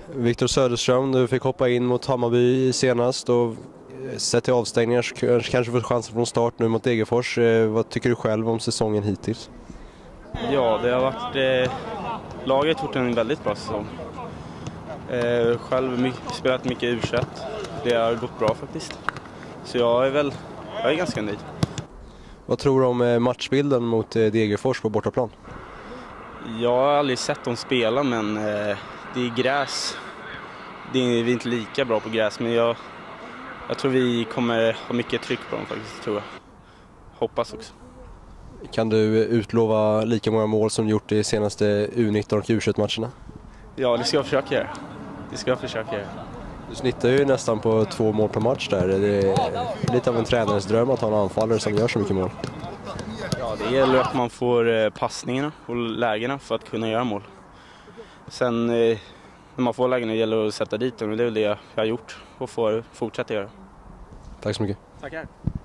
Viktor Söderström, du fick hoppa in mot Hammarby senast och sett till avstängningar så kanske får chansen från start nu mot Degerfors. Vad tycker du själv om säsongen hittills? Ja, det har varit... laget har gjort en väldigt bra säsong. Själv spelat mycket U21. Det har gått bra faktiskt. Så jag är ganska nöjd. Vad tror du om matchbilden mot Degerfors på bortaplan? Jag har aldrig sett dem spela, men det är gräs. Vi är inte lika bra på gräs, men jag tror vi kommer ha mycket tryck på dem faktiskt, tror jag. Hoppas också. Kan du utlova lika många mål som gjort i senaste U19 och U21-matcherna? Ja, det ska jag försöka göra. Du snittar ju nästan på 2 mål per match där. Det är lite av en tränares dröm att ha en anfallare som gör så mycket mål. Ja, det gäller att man får passningarna och lägena för att kunna göra mål. Sen när man får lägena gäller det att sätta dit dem, och det är väl det jag har gjort och får fortsätta göra. Tack så mycket. Tackar.